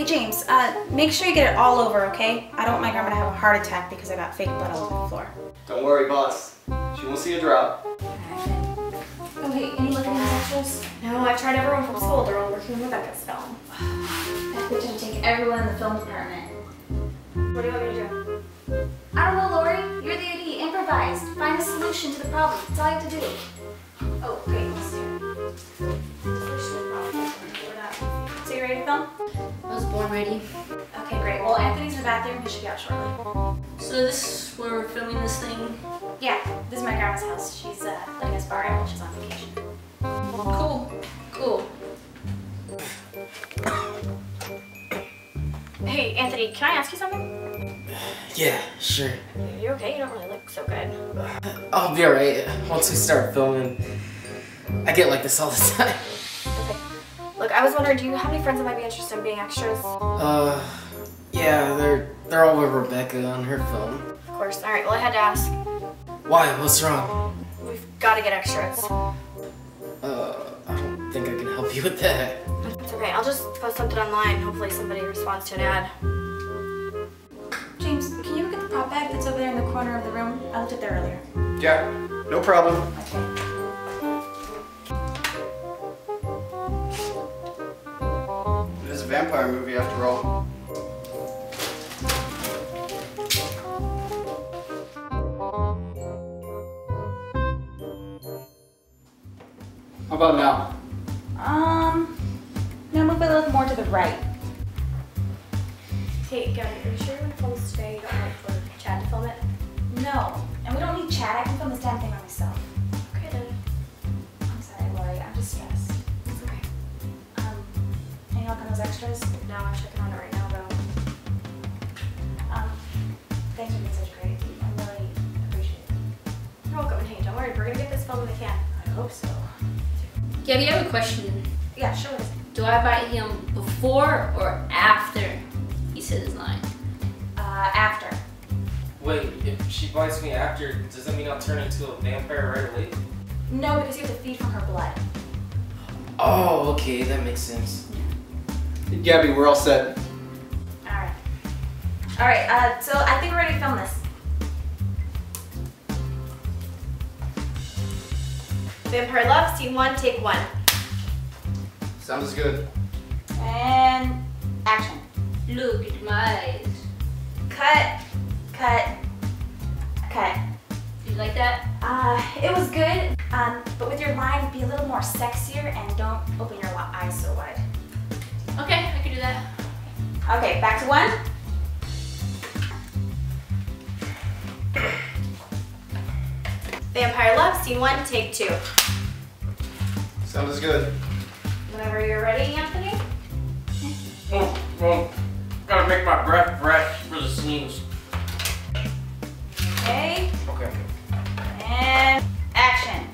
Hey James, make sure you get it all over, okay? I don't want my grandma to have a heart attack because I got fake blood all over the floor. Don't worry, boss. She won't see a drop. Oh hey, any look at these extras? No, I've tried everyone from school. They're all working on Rebecca's film. That bitch would take everyone in the film department. What do you want me to do? I don't know, Lori. You're the AD. Improvise. Find a solution to the problem. That's all you have to do. Oh, great. Let's do it. Solution to the problem. So you ready to film? I was born ready. Okay, great. Well, Anthony's in the bathroom. He should be out shortly. So this is where we're filming this thing? Yeah, this is my grandma's house. She's letting us borrow it while she's on vacation. Cool. Cool. Hey, Anthony, can I ask you something? Yeah, sure. Are you okay? You don't really look so good. I'll be alright. Once we start filming, I get like this all the time. Okay. Look, I was wondering, do you have any friends that might be interested in being extras? Yeah, they're all with Rebecca on her film. Of course. All right. Well, I had to ask. Why? What's wrong? We've got to get extras. I don't think I can help you with that. It's okay. I'll just post something online. Hopefully somebody responds to an ad. James, can you look at the prop bag that's over there in the corner of the room? I looked at there earlier. Yeah, no problem. Okay. It is a vampire movie after all. How about now? Now move a little more to the right. Hey, Gabby, are you sure you're going to film this today? You don't want for Chad to film it? No, and we don't need Chad. I can film this damn thing by myself. Okay, then. I'm sorry, Lori. I'm just stressed. It's okay. Any luck on those extras? No, I'm checking on it right now, though. Thanks for being such a great team. I really appreciate it. You're welcome. And hey, don't worry. We're going to get this filmed when we can. I hope so. Gabby, I have a question. Yeah, sure. Do I buy him before or after he says his line? After. Wait, if she bites me after, does that mean I'll turn into a vampire right away? No, because you have to feed from her blood. Oh, okay, that makes sense. Gabby, we're all set. Alright. Alright, so I think we're ready to film this. Vampire Love, Scene 1, Take 1. Sounds good. And action. Look at my eyes. Cut. You like that? It was good, but with your line, be a little more sexier and don't open your eyes so wide. Okay, I can do that. Okay, back to one. Vampire Love, Scene 1, Take 2. Sounds good. Whenever you're ready, Anthony. Well, gotta make my breath fresh for the scenes. Okay, Okay. and action.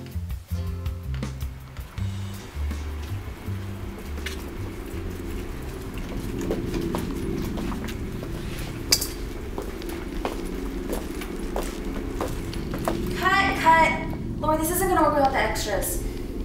Cut. Lori, this isn't gonna work without the extras.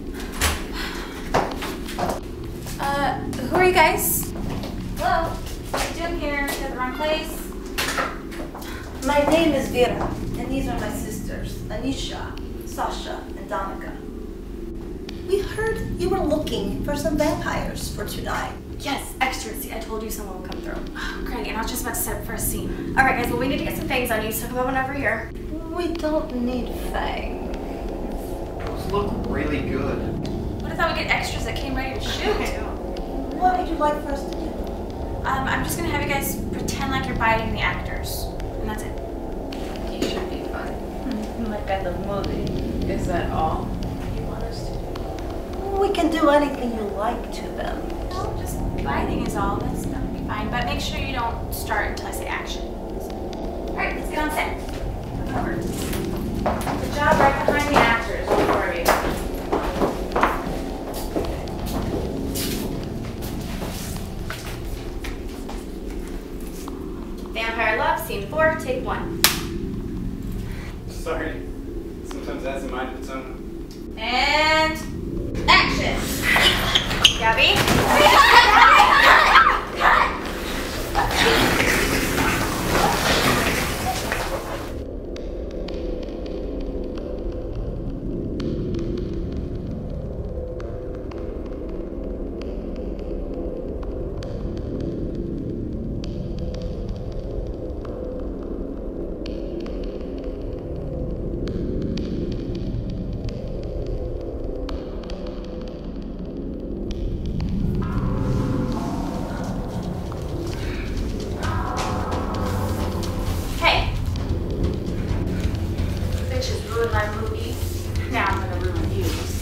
Who are you guys? Hello? What are you doing here? You're at the wrong place. My name is Vera, and these are my sisters, Anisha, Sasha, and Danica. We heard you were looking for some vampires for tonight. Yes, extras. See, I told you someone would come through. Oh, great, and I was just about to set up for a scene. All right, guys. Well, we need to get some fangs on you, so come on over here. We don't need fangs. Those look really good. What if I would get extras that came ready to shoot? What would you like for us to do? I'm just gonna have you guys pretend like you're biting the actors, and that's it. You should be fine. Like at the movie. Is that all you want us to do? We can do anything you like to them. No, just biting is all. That'll be fine. But make sure you don't start until I say action. All right, let's get on set. Come over. Good job, right behind the actors. Don't worry. Vampire Love, Scene 4, Take 1. Sorry. Sometimes that's a mind of its own. And action. Gabby? Cut! ruined my movie. Now I'm gonna ruin you.